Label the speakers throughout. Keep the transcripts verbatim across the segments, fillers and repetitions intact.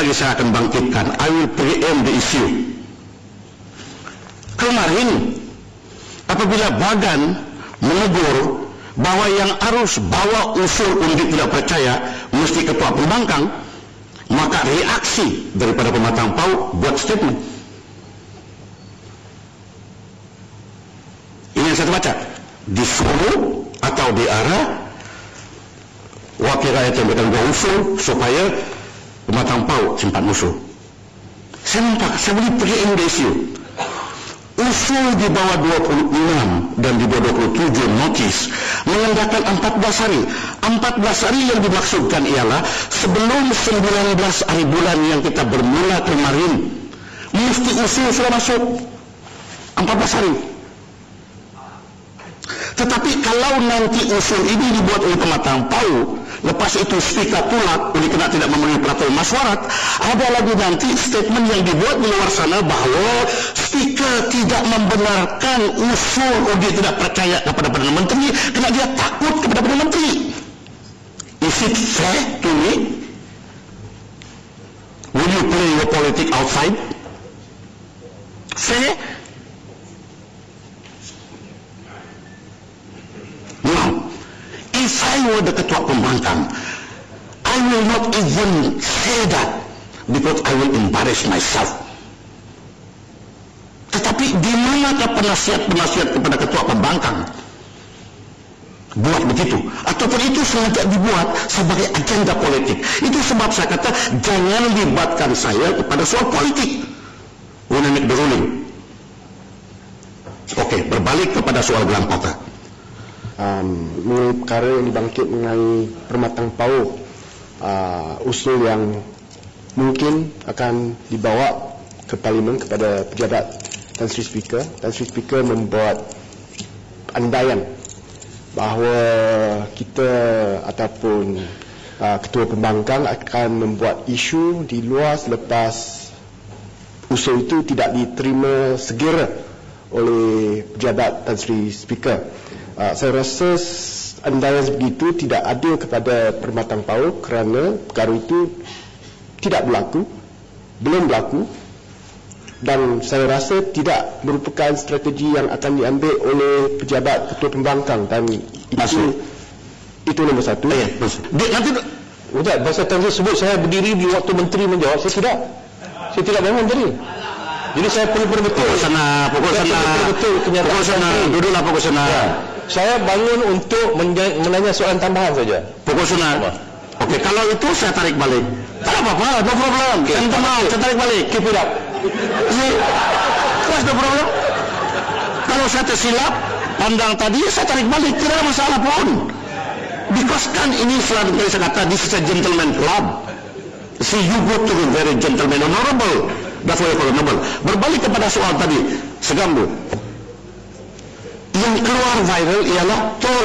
Speaker 1: lagi saya akan bangkitkan. I will preempt the issue. Kemarin apabila badan menegur bahwa yang harus bawa usul undi tidak percaya mesti ketua pembangkang, maka reaksi daripada pematang pau buat statement. Ini yang saya baca. Disuruh atau diarah wakil rakyat yang berikan dua usul supaya pematang pau simpan usul. Saya nampak, saya boleh pergi Indonesia. Usul di bawah dua puluh enam dan di bawah dua puluh tujuh notis mengendahkan empat belas hari. empat belas hari yang dimaksudkan ialah sebelum sembilan belas hari bulan yang kita bermula kemarin, mesti usul sudah masuk empat belas hari. Tetapi kalau nanti usul ini dibuat oleh pematang pau, lepas itu speaker tolak oleh kerana tidak memenuhi peraturan masyarakat, ada lagi nanti statement yang dibuat di luar sana bahawa speaker tidak membenarkan usul undi tidak percaya kepada Perdana Menteri kerana dia takut kepada Perdana Menteri. Is it fair to me? Will you play your politics outside? Fair? Now, if I were the ketua pembangkang, I will not even say that because I will embarrass myself. Tetapi di manakah penasihat-penasihat kepada ketua pembangkang buat begitu? Ataupun itu sengaja dibuat sebagai agenda politik. Itu sebab saya kata jangan libatkan saya kepada soal politik when I make the ruling. Oke, berbalik kepada soal gelang patah.
Speaker 2: Um, mengenai perkara yang dibangkit mengenai permatang pau, uh, usul yang mungkin akan dibawa ke Parlimen kepada pejabat Tan Sri Speaker. Tan Sri Speaker membuat andaian bahawa kita ataupun uh, ketua pembangkang akan membuat isu di luar selepas usul itu tidak diterima segera oleh pejabat Tan Sri Speaker. Uh, saya rasa andaian begitu tidak adil kepada permatang pau kerana perkara itu tidak berlaku, belum berlaku, dan saya rasa tidak merupakan strategi yang akan diambil oleh pejabat ketua pembangkang, dan itu itu nombor satu.
Speaker 1: Ya, nanti
Speaker 2: sudah bahasa Tan Sri sebut saya berdiri di waktu menteri menjawab, saya tidak saya tidak bangun tadi. Jadi saya perlu betul
Speaker 1: pukul sana, pukul sana,
Speaker 2: betul
Speaker 1: pukul sana, duduklah pukul sana.
Speaker 2: Ya. Saya bangun untuk menanya soalan tambahan saja.
Speaker 1: Pukul sana. Okey, kalau itu saya tarik balik. Tak apa-apa, no problem. Okay. Anda mau, saya tarik balik. Keep it up. See, what's the problem? Kalau saya tersilap, pandang tadi, saya tarik balik. Tidak ada masalah pun. Because kan ini selalu saya kata, this is a gentleman club. See, you go to be very gentleman, honorable. That's why you call honorable. Berbalik kepada soal tadi, segambu. Yang keluar viral ialah tol.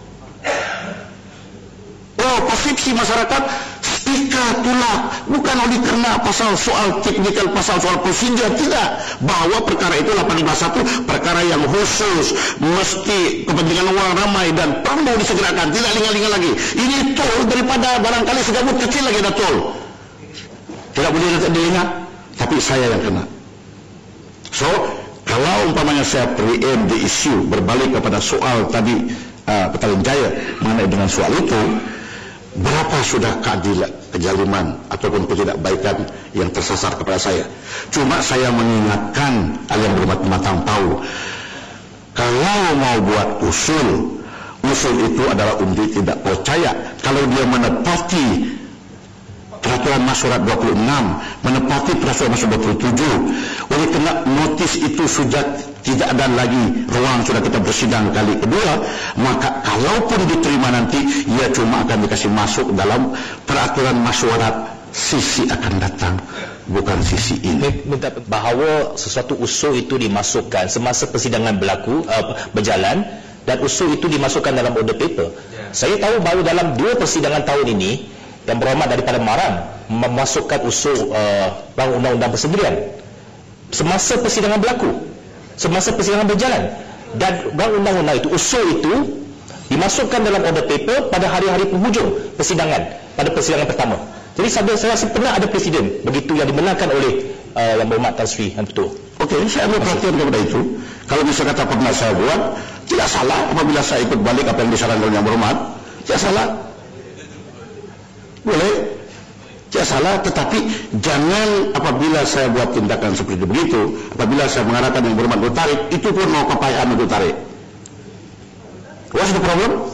Speaker 1: Oh, persepsi masyarakat speaker tolak bukan oleh kerana pasal soal teknikal, pasal soal prosedur, tidak. Bahawa perkara itu lapan belas satu perkara yang khusus, mesti kepentingan orang ramai dan perlu disegerakan, tidak lingal-lingal lagi. Ini tol daripada barangkali segabut kecil lagi ada tol. Tidak boleh diingat, tapi saya yang kena. So, kalau umpamanya saya preempt the issue berbalik kepada soal tadi uh, Petaling Jaya mengenai dengan soal itu, berapa sudah keadilan, kejaliman ataupun ketidakbaikan yang tersasar kepada saya. Cuma saya mengingatkan yang berhormat pematang pau, kalau mau buat usul, usul itu adalah undi tidak percaya. Kalau dia menepati peraturan masyarakat dua puluh enam, menepati peraturan masyarakat dua puluh tujuh, oleh kerana notis itu sudah tidak ada lagi ruang, sudah kita bersidang kali kedua, maka kalaupun diterima nanti, ia cuma akan dikasih masuk dalam peraturan masyarakat sisi akan datang, bukan sisi ini.
Speaker 3: Bahawa sesuatu usul itu dimasukkan semasa persidangan berlaku, uh, berjalan, dan usul itu dimasukkan dalam order paper. Saya tahu baru dalam dua persidangan tahun ini, yang berhormat daripada Maran memasukkan usul uh, undang-undang persendirian semasa persidangan berlaku, semasa persidangan berjalan, dan undang-undang itu, usul itu dimasukkan dalam order paper pada hari-hari penghujung persidangan, pada persidangan pertama. Jadi saya, saya rasa pernah ada presiden begitu yang dimenangkan oleh uh, Yang Berhormat Tan Sri yang betul.
Speaker 1: Okey, saya ambil perhatian kepada itu. Kalau bisa kata pernah saya buat, tidak salah apabila saya ikut balik apa yang disarankan oleh Yang Berhormat. Tidak salah. Boleh. Tidak salah, tetapi jangan apabila saya buat tindakan seperti begitu, apabila saya mengatakan Yang Berhormat untuk tarik, itu pun mau kepayahan untuk tarik. What's the problem?